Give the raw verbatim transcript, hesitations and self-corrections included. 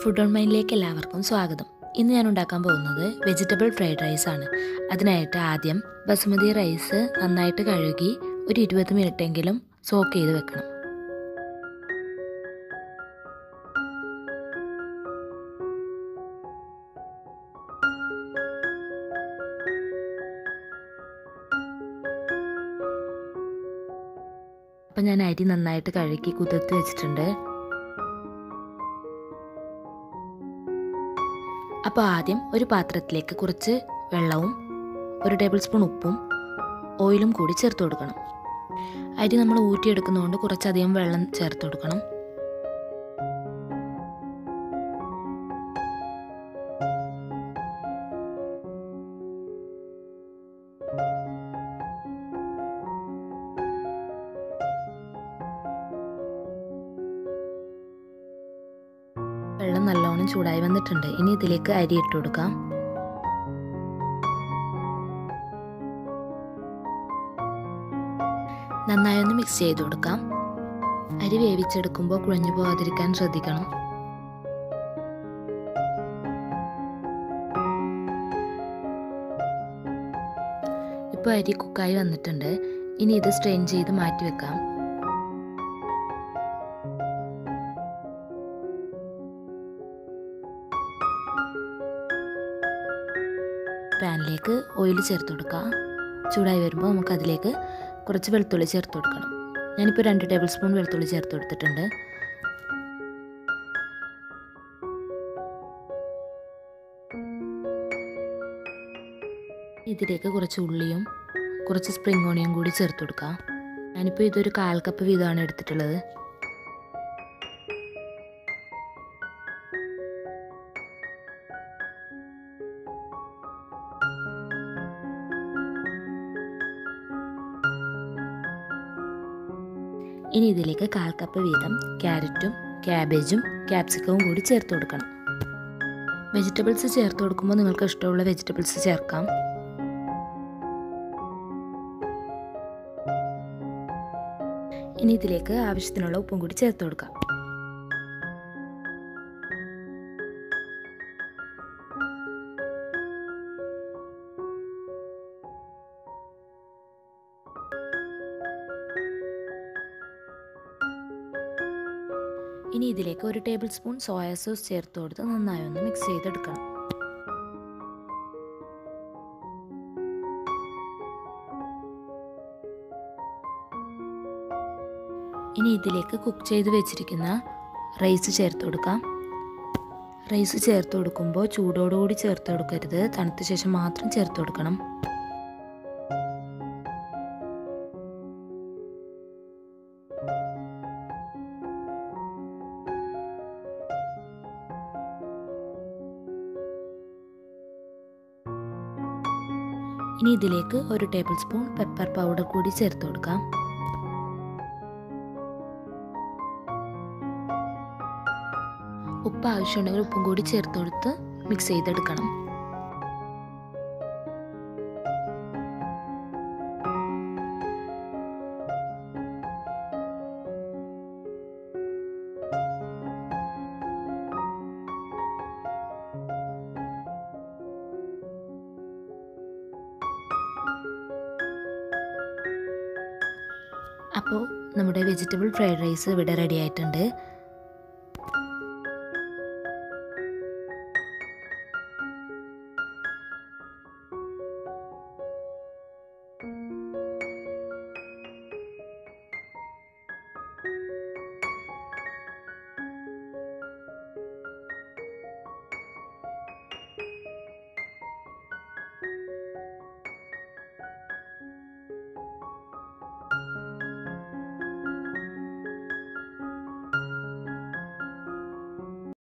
Food on മൈൻഡിലേക്ക് എല്ലാവർക്കും സ്വാഗതം. ഇന്ന് ഞാൻ ഉണ്ടാക്കാൻ പോകുന്നത് വെജിറ്റബിൾ ഫ്രൈഡ് റൈസ് ആണ്. അതിനായിട്ട് ആദ്യം ബസുമതി റൈസ് നന്നായിട്ട് കഴുകി ഒരു ഇരുപത് മിനിറ്റ് എങ്കിലും സോക്ക് ചെയ്ത് വെക്കണം. അപ്പം ഞാൻ അരി നന്നായിട്ട് കഴുകി കുതിർത്ത് വെച്ചിട്ടുണ്ട്. അപ്പോൾ ആദ്യം ഒരു പാത്രത്തിലേക്ക് കുറച്ച് വെള്ളവും ഒരു ടേബിൾ സ്പൂൺ ഉപ്പും ഓയിലും കൂടി ചേർത്ത് കൊടുക്കണം. അരി നമ്മൾ ഊറ്റിയെടുക്കുന്നതുകൊണ്ട് കുറച്ചധികം വെള്ളം ചേർത്ത് കൊടുക്കണം. വെള്ളം നല്ലോണം ചൂടായി വന്നിട്ടുണ്ട്. ഇനി ഇതിലേക്ക് അരി ഇട്ട് കൊടുക്കാം. നന്നായി ഒന്ന് മിക്സ് ചെയ്ത് കൊടുക്കാം. അരി വേവിച്ചെടുക്കുമ്പോൾ കുഴഞ്ഞു പോകാതിരിക്കാൻ ശ്രദ്ധിക്കണം. ഇപ്പോൾ അരി കുക്കായി വന്നിട്ടുണ്ട്. ഇനി ഇത് സ്ട്രെയിൻ ചെയ്ത് മാറ്റി വെക്കാം. പാനിലേക്ക് ഓയിൽ ചേർത്ത് കൊടുക്കാം. ചൂടായി വരുമ്പോൾ നമുക്ക് അതിലേക്ക് കുറച്ച് വെളുത്തുള്ളി ചേർത്ത് കൊടുക്കണം. ഞാനിപ്പോൾ രണ്ട് ടേബിൾ സ്പൂൺ വെളുത്തുള്ളി ചേർത്ത് കൊടുത്തിട്ടുണ്ട്. ഇതിലേക്ക് കുറച്ച് ഉള്ളിയും കുറച്ച് സ്പ്രിംഗ് ഓണിയും കൂടി ചേർത്ത് കൊടുക്കാം. ഞാനിപ്പോൾ ഇതൊരു കാൽ കപ്പ് വീതമാണ് എടുത്തിട്ടുള്ളത്. ഇനി ഇതിലേക്ക് കാൽ കപ്പ് വീതം ക്യാരറ്റും ക്യാബേജും ക്യാപ്സിക്കവും കൂടി ചേർത്ത് കൊടുക്കണം. വെജിറ്റബിൾസ് ചേർത്ത് കൊടുക്കുമ്പോൾ നിങ്ങൾക്ക് ഇഷ്ടമുള്ള വെജിറ്റബിൾസ് ചേർക്കാം. ഇനി ഇതിലേക്ക് ആവശ്യത്തിനുള്ള ഉപ്പും കൂടി ചേർത്ത് കൊടുക്കാം. ഇനി ഇതിലേക്ക് ഒരു ടേബിൾ സ്പൂൺ സോയ സോസ് ചേർത്ത് കൊടുത്ത് നന്നായി ഒന്ന് മിക്സ് ചെയ്തെടുക്കണം. ഇനി ഇതിലേക്ക് കുക്ക് ചെയ്ത് വെച്ചിരിക്കുന്ന റൈസ് ചേർത്ത് കൊടുക്കാം. റൈസ് ചേർത്ത് കൊടുക്കുമ്പോൾ ചൂടോടുകൂടി ചേർത്ത് കൊടുക്കരുത്, തണുത്ത ശേഷം മാത്രം ചേർത്ത് കൊടുക്കണം. ഇനി ഇതിലേക്ക് ഒരു ടേബിൾ സ്പൂൺ പെപ്പർ പൗഡർ കൂടി ചേർത്ത് കൊടുക്കാം. ഉപ്പ് ആവശ്യമുണ്ടെങ്കിൽ ഉപ്പും കൂടി ചേർത്ത് കൊടുത്ത് മിക്സ് ചെയ്തെടുക്കണം. അപ്പോൾ നമ്മുടെ വെജിറ്റബിൾ ഫ്രൈഡ് റൈസ് ഇവിടെ റെഡി ആയിട്ടുണ്ട്.